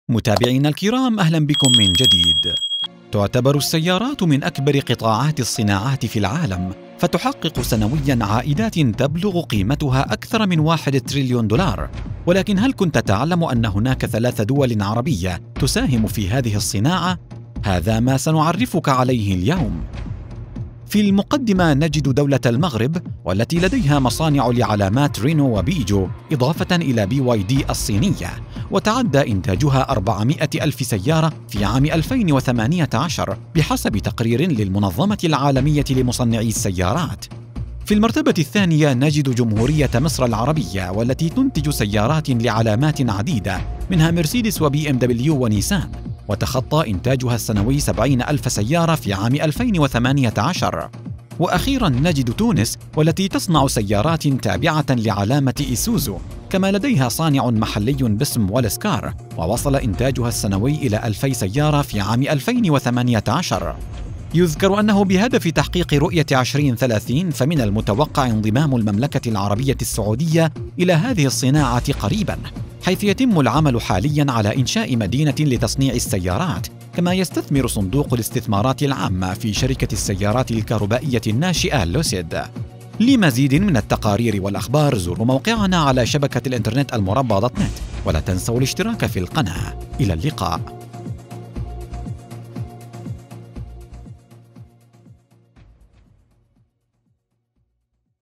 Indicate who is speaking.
Speaker 1: متابعينا الكرام، أهلا بكم من جديد. تعتبر السيارات من أكبر قطاعات الصناعات في العالم، فتحقق سنوياً عائدات تبلغ قيمتها أكثر من 1 تريليون دولار. ولكن هل كنت تعلم أن هناك 3 دول عربية تساهم في هذه الصناعة؟ هذا ما سنعرفك عليه اليوم. في المقدمة نجد دولة المغرب، والتي لديها مصانع لعلامات رينو وبيجو، إضافة إلى BYD الصينية، وتعدى إنتاجها 400 ألف سيارة في عام 2018 بحسب تقرير للمنظمة العالمية لمصنعي السيارات. في المرتبة الثانية نجد جمهورية مصر العربية، والتي تنتج سيارات لعلامات عديدة منها مرسيدس وBMW ونيسان، وتخطى إنتاجها السنوي 70 ألف سيارة في عام 2018. وأخيراً نجد تونس، والتي تصنع سيارات تابعة لعلامة إيسوزو، كما لديها صانع محلي باسم والسكار، ووصل إنتاجها السنوي إلى 2000 سيارة في عام 2018. يذكر أنه بهدف تحقيق رؤية 2030 فمن المتوقع انضمام المملكة العربية السعودية إلى هذه الصناعة قريباً، حيث يتم العمل حالياً على إنشاء مدينة لتصنيع السيارات، كما يستثمر صندوق الاستثمارات العامة في شركة السيارات الكهربائية الناشئة لوسيد. لمزيد من التقارير والأخبار زوروا موقعنا على شبكة الإنترنت المربى .net، ولا تنسوا الاشتراك في القناة. إلى اللقاء.